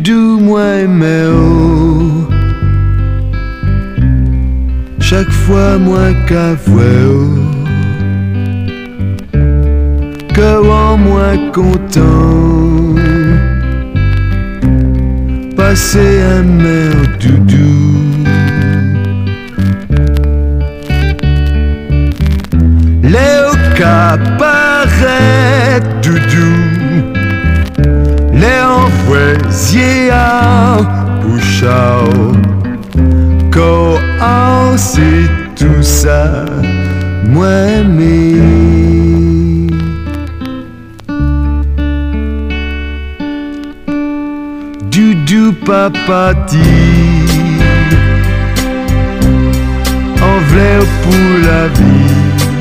Doudou, moi aimé, oh. Chaque fois moi qu'à voir, que en moi content, passer un mer Doudou. Les cas paraît Doudou, les envoisiers à Bouchard, quand c'est tout ça, moi aimé. Doudou papa dit, en v'lait pour la vie.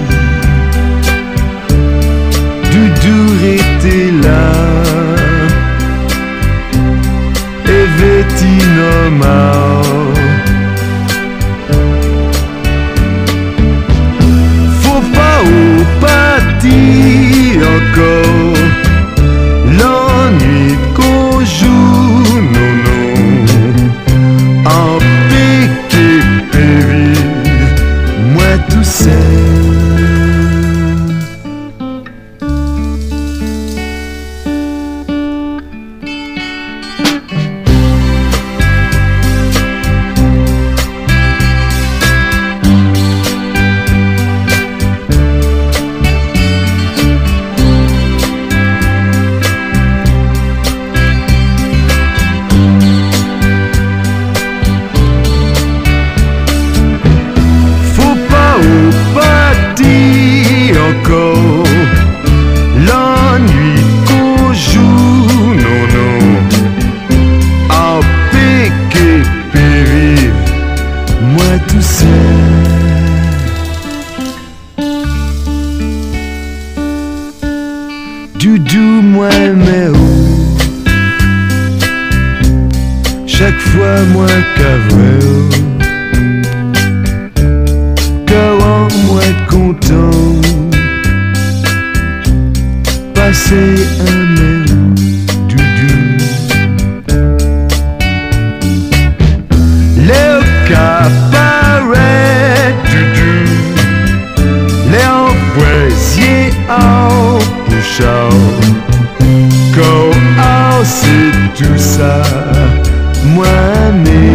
Doudou était là, et vêti normal. Faut pas au partir encore, l'ennui qu'on joue, non, non. En piqué péri, moi tout seul. L'ennui qu'on joue, non, non. En piqué péri, moi tout seul. Doudou, moi aimé, oh. Chaque fois moi qu'à voir, quand moi content, passer un mer Doudou. Les cas paraît Doudou, les envoisiers en Bouchard, quand c'est tout ça, moi aimé.